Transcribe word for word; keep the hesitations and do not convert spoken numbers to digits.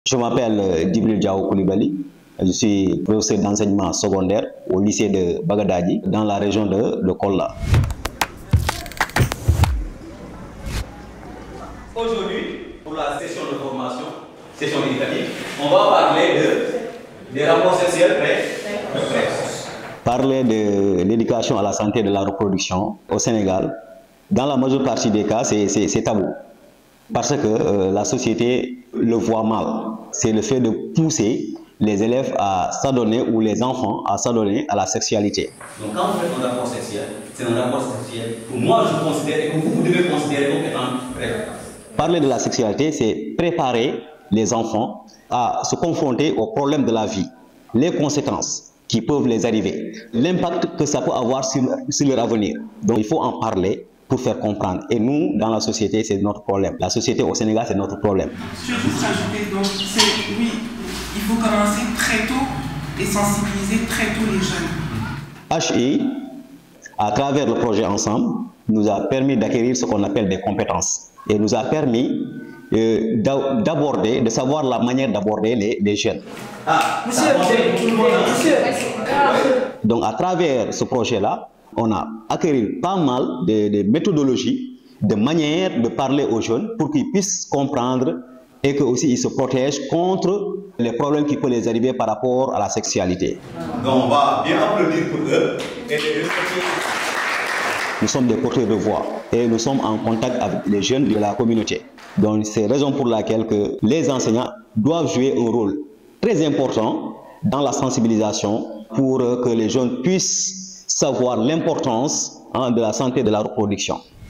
Je m'appelle Djibril Diao Koulibaly, je suis professeur d'enseignement secondaire au lycée de Bagadadi dans la région de, de Kolla. Aujourd'hui, pour la session de formation, session éducative, on va parler de, des rapports sexuels précoces. Parler de l'éducation à la santé et de la reproduction au Sénégal, dans la majeure partie des cas, c'est tabou. Parce que euh, la société le voit mal. C'est le fait de pousser les élèves à s'adonner ou les enfants à s'adonner à la sexualité. Donc quand vous faites un rapport sexuel, c'est un rapport sexuel que moi je considère et que vous, vous devez considérer comme étant précoce. Parler de la sexualité, c'est préparer les enfants à se confronter aux problèmes de la vie, les conséquences qui peuvent les arriver, l'impact que ça peut avoir sur, sur leur avenir. Donc il faut en parler pour faire comprendre. Et nous, dans la société, c'est notre problème. La société au Sénégal, c'est notre problème. Je veux juste rajouter, donc, c'est, oui, il faut commencer très tôt et sensibiliser très tôt les jeunes. H I, à travers le projet Ensemble, nous a permis d'acquérir ce qu'on appelle des compétences. Et nous a permis euh, d'aborder, de savoir la manière d'aborder les, les jeunes. Ah, monsieur, monsieur, Donc, à travers ce projet-là, on a acquis pas mal de, de méthodologies, de manières de parler aux jeunes pour qu'ils puissent comprendre et qu'ils aussi ils se protègent contre les problèmes qui peuvent les arriver par rapport à la sexualité. Donc on va bien applaudir pour eux et les respecter. Nous sommes des porteurs de voix et nous sommes en contact avec les jeunes de la communauté. Donc c'est la raison pour laquelle que les enseignants doivent jouer un rôle très important dans la sensibilisation pour que les jeunes puissent savoir l'importance hein, de la santé de la reproduction.